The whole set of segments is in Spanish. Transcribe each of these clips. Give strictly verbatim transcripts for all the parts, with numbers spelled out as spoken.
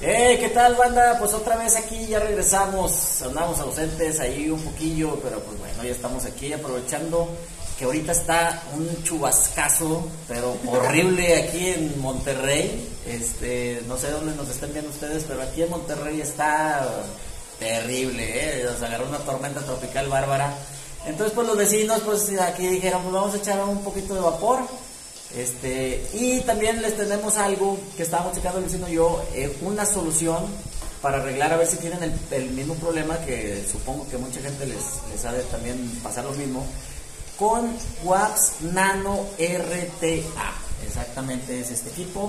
Hey, ¿qué tal, banda? Pues otra vez aquí, ya regresamos, andamos ausentes ahí un poquillo, pero pues bueno, ya estamos aquí aprovechando que ahorita está un chubascazo, pero horrible aquí en Monterrey. Este, no sé dónde nos estén viendo ustedes, pero aquí en Monterrey está terrible, ¿eh? Nos agarró una tormenta tropical bárbara. Entonces, pues los vecinos, pues aquí dijeron, pues vamos a echar un poquito de vapor. Este, y también les tenemos algo que estábamos checando el vecino y yo, eh, una solución para arreglar, a ver si tienen el, el mismo problema que supongo que mucha gente les, les ha de también pasar lo mismo, con Wax Nano R T A. Exactamente es este equipo,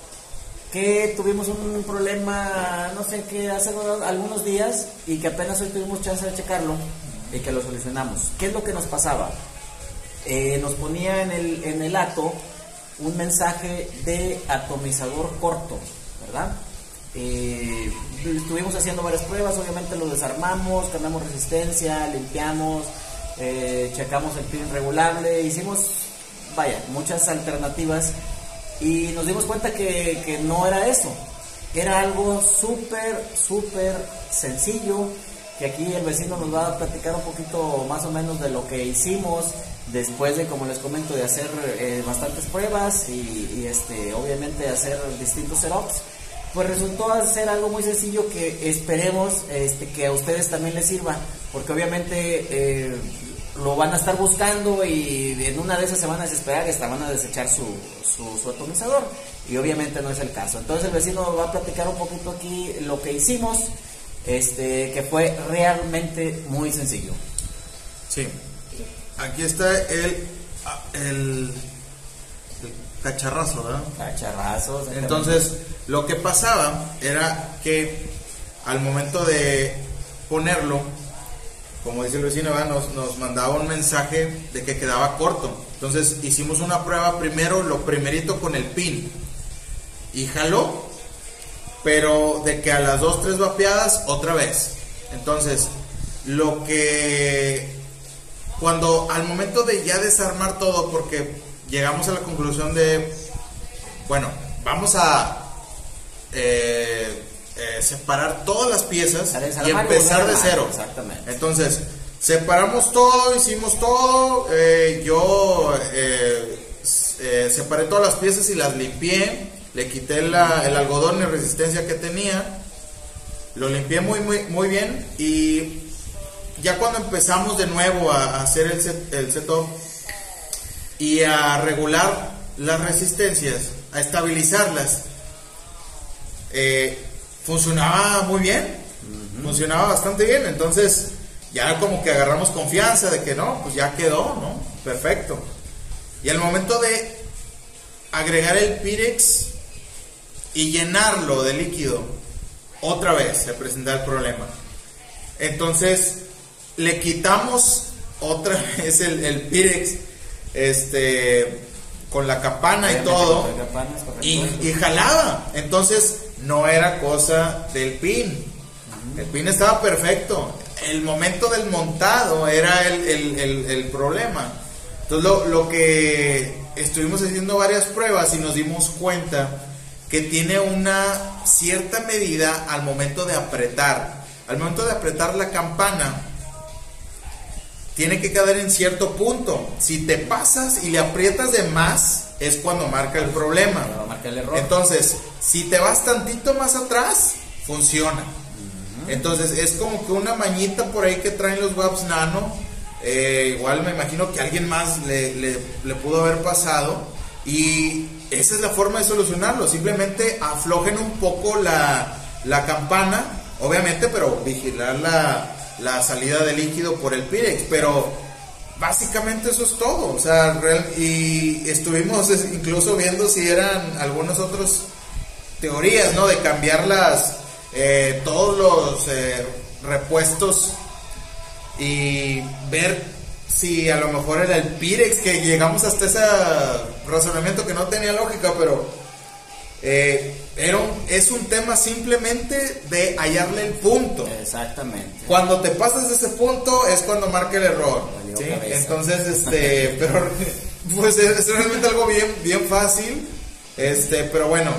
que tuvimos un problema, no sé qué, hace algunos días, y que apenas hoy tuvimos chance de checarlo y que lo solucionamos. ¿Qué es lo que nos pasaba? Eh, nos ponía en el, en el ato un mensaje de atomizador corto, ¿verdad? Eh, estuvimos haciendo varias pruebas, obviamente lo desarmamos, cambiamos resistencia, limpiamos, eh, checamos el pin regulable, hicimos, vaya, muchas alternativas y nos dimos cuenta que, que no era eso, era algo súper, súper sencillo, que aquí el vecino nos va a platicar un poquito más o menos de lo que hicimos después de, como les comento, de hacer eh, bastantes pruebas y, y este, obviamente hacer distintos setups. Pues resultó ser algo muy sencillo que esperemos este, que a ustedes también les sirva, porque obviamente eh, lo van a estar buscando y en una de esas se van a desesperar y hasta van a desechar su, su, su atomizador, y obviamente no es el caso. Entonces el vecino nos va a platicar un poquito aquí lo que hicimos, este, que fue realmente muy sencillo. Sí, aquí está el, el, el cacharrazo, ¿verdad? Cacharrazos. Entonces, lo que pasaba era que al momento de ponerlo, como dice el vecino, ¿verdad? Nos, nos mandaba un mensaje de que quedaba corto. Entonces, hicimos una prueba primero, lo primerito con el pin, y jaló, pero de que a las dos, tres vapeadas, otra vez. Entonces, lo que... Cuando al momento de ya desarmar todo, porque llegamos a la conclusión de, bueno, vamos a eh, eh, separar todas las piezas y empezar de cero. Exactamente. Entonces, separamos todo, hicimos todo, eh, yo eh, eh, separé todas las piezas y las limpié, le quité la, el algodón de resistencia que tenía, lo limpié muy, muy, muy bien, y ya cuando empezamos de nuevo a hacer el, set, el setup y a regular las resistencias, a estabilizarlas, eh, funcionaba muy bien, uh-huh. funcionaba bastante bien. Entonces ya como que agarramos confianza de que no, pues ya quedó, ¿no? Perfecto. Y al momento de agregar el Pirex y llenarlo de líquido, otra vez se presenta el problema. Entonces le quitamos otra vez el, el Pirex, este, con la campana y todo, y, y jalaba. Entonces no era cosa del pin, el pin estaba perfecto, el momento del montado era el, el, el, el problema. Entonces lo, lo que estuvimos haciendo varias pruebas y nos dimos cuenta que tiene una cierta medida al momento de apretar, al momento de apretar la campana, tiene que quedar en cierto punto. Si te pasas y le aprietas de más, es cuando marca el problema. Marca el error. Entonces, si te vas tantito más atrás, funciona. Uh-huh. Entonces, es como que una mañita por ahí que traen los Wax Nano. Eh, igual me imagino que a alguien más le, le, le pudo haber pasado. Y esa es la forma de solucionarlo. Simplemente aflojen un poco la, la campana, obviamente, pero vigilar la... la salida de líquido por el Pirex, pero básicamente eso es todo. O sea, real, y estuvimos incluso viendo si eran algunas otras teorías, ¿no? De cambiar las eh, todos los eh, repuestos y ver si a lo mejor era el Pirex, que llegamos hasta ese razonamiento que no tenía lógica, pero Eh, era un, es un tema simplemente de hallarle el punto. Exactamente. Cuando te pasas de ese punto es cuando marca el error, ¿sí? Entonces, este, pero pues es realmente algo bien, bien fácil, este, pero bueno,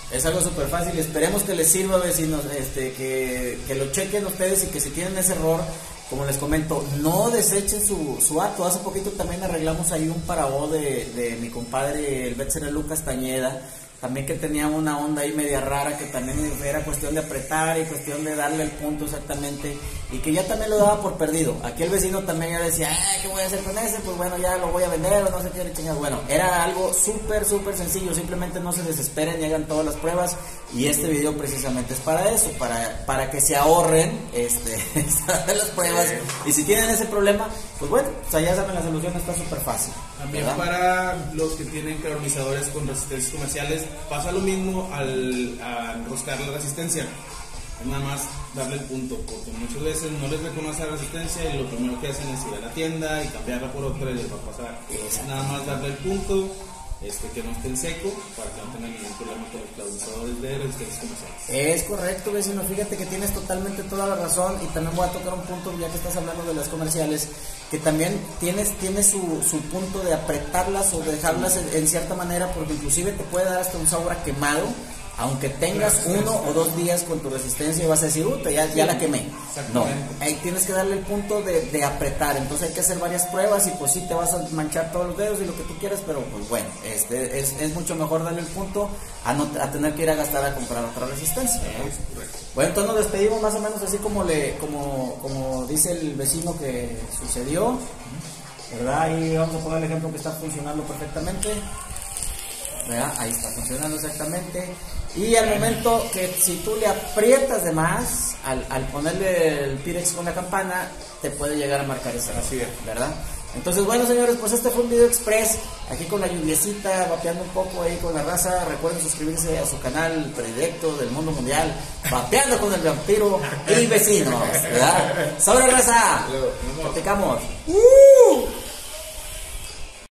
Es algo súper fácil, esperemos que les sirva, vecinos, este, que, que lo chequen ustedes y que si tienen ese error, como les comento, no desechen su, su acto. Hace poquito también arreglamos ahí un parabó de, de mi compadre, el Betzer Lucas Tañeda, también que tenía una onda ahí media rara, que también era cuestión de apretar y cuestión de darle el punto exactamente, y que ya también lo daba por perdido. Aquí el vecino también ya decía, ah, ¿qué voy a hacer con ese? Pues bueno, ya lo voy a vender o no sé qué chingas. Bueno, era algo súper, súper sencillo, simplemente no se desesperen y hagan todas las pruebas, y este video precisamente es para eso, para, para que se ahorren este, las pruebas, y si tienen ese problema, pues bueno, o sea, ya saben, la solución está súper fácil. También ¿verdad? Para los que tienen carbonizadores con resistencias comerciales, pasa lo mismo al a enroscar la resistencia. Es nada más darle el punto, porque muchas veces no les reconoce la resistencia y lo primero que hacen es ir a la tienda y cambiarla por otra y les va a pasar. Es nada más darle el punto, este, que no esté en seco, para que no tengan ningún problema con los carbonizadores de resistencias comerciales. Es correcto, vecino, fíjate que tienes totalmente toda la razón, y también voy a tocar un punto, ya que estás hablando de las comerciales, que también tienes, tienes su, su punto de apretarlas o de dejarlas en, en cierta manera, porque inclusive te puede dar hasta un sabor a quemado, aunque tengas uno o dos días con tu resistencia y vas a decir, uh, ya, ya la quemé. No, ahí tienes que darle el punto de, de apretar, entonces hay que hacer varias pruebas y pues sí te vas a manchar todos los dedos y lo que tú quieras, pero pues bueno, este es, es mucho mejor darle el punto a, no, a tener que ir a gastar a comprar otra resistencia, ¿no? Bueno, entonces nos despedimos más o menos así como, le, como, como dice el vecino que sucedió, ¿verdad? Ahí vamos a poner el ejemplo que está funcionando perfectamente. ¿Verdad? Ahí está funcionando exactamente. Y al momento que si tú le aprietas de más, al, al ponerle el Pirex con la campana, te puede llegar a marcar esa, así es, ¿verdad? Entonces, bueno, señores, pues este fue un video express, aquí con la lluviecita, vapeando un poco ahí con la raza. Recuerden suscribirse a su canal predilecto del mundo mundial, Vapeando con el Vampiro y Vecinos, ¿verdad? ¡Sobre raza! Platicamos. ¡Uh!